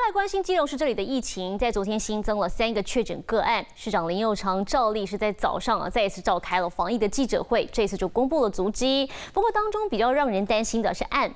来关心基隆市这里的疫情，在昨天新增了3个确诊个案。市长林右昌照例是在早上再一次召开了防疫的记者会，这次就公布了足迹。不过当中比较让人担心的是案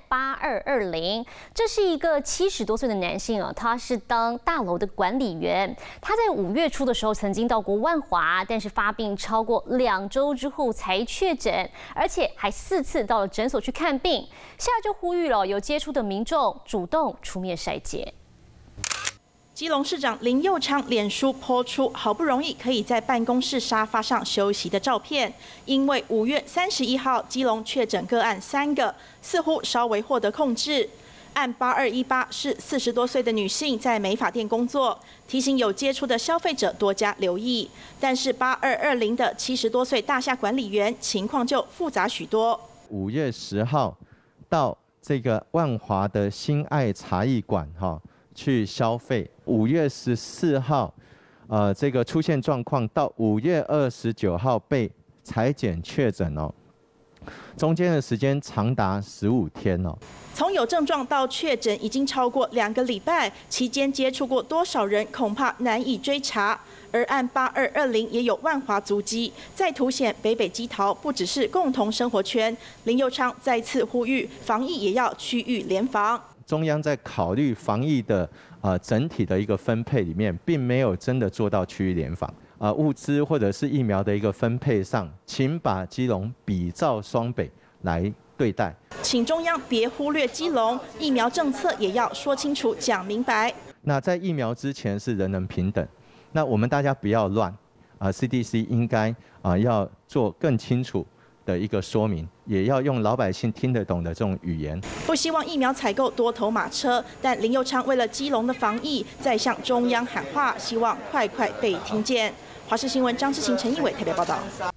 8220，这是一个70多岁的男性他是当大楼的管理员。他在5月初的时候曾经到过万华，但是发病超过2周之后才确诊，而且还4次到了诊所去看病。现在就呼吁了有接触的民众主动出面筛检。 基隆市长林右昌脸书po出好不容易可以在办公室沙发上休息的照片，因为5月31号基隆确诊个案3个，似乎稍微获得控制。案8218是40多岁的女性在美发店工作，提醒有接触的消费者多加留意。但是8220的70多岁大厦管理员情况就复杂许多。 5月10号到这个万华的新爱茶艺馆去消费，5月14号，这个出现状况，到5月29号被采检确诊中间的时间长达15天从有症状到确诊已经超过2个礼拜，期间接触过多少人，恐怕难以追查。而案8220也有万华足迹，在凸显北北基桃不只是共同生活圈。林右昌再次呼吁，防疫也要区域联防。 中央在考虑防疫的整体的一个分配里面，并没有真的做到区域联防物资或者是疫苗的一个分配上，请把基隆比照双北来对待。 请中央别忽略基隆疫苗政策，也要说清楚、讲明白。 那在疫苗之前是人人平等，那我们大家不要乱CDC 应该要做更清楚 的一个说明，也要用老百姓听得懂的这种语言。 不希望疫苗采购多头马车，但林右昌为了基隆的防疫，再向中央喊话，希望快快被听见。华视新闻张志行、陈义伟特别报道。